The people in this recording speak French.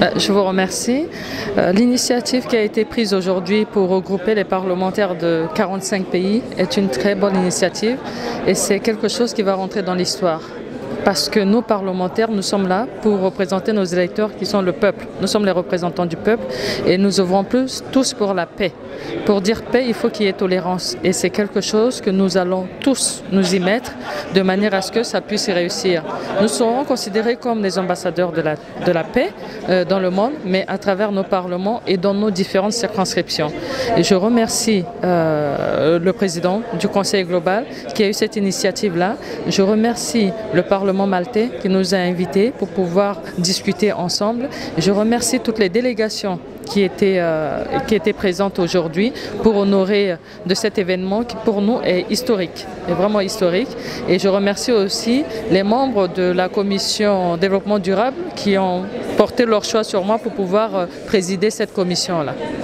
Je vous remercie. L'initiative qui a été prise aujourd'hui pour regrouper les parlementaires de 45 pays est une très bonne initiative et c'est quelque chose qui va rentrer dans l'histoire. Parce que nous, parlementaires, nous sommes là pour représenter nos électeurs qui sont le peuple. Nous sommes les représentants du peuple et nous œuvrons tous pour la paix. Pour dire paix, il faut qu'il y ait tolérance. Et c'est quelque chose que nous allons tous nous y mettre de manière à ce que ça puisse y réussir. Nous serons considérés comme des ambassadeurs de la paix dans le monde, mais à travers nos parlements et dans nos différentes circonscriptions. Et je remercie le président du Conseil global qui a eu cette initiative-là. Je remercie le Parlement maltais qui nous a invités pour pouvoir discuter ensemble. Je remercie toutes les délégations qui étaient présentes aujourd'hui pour honorer de cet événement qui pour nous est historique, est vraiment historique. Et je remercie aussi les membres de la commission développement durable qui ont porté leur choix sur moi pour pouvoir présider cette commission-là.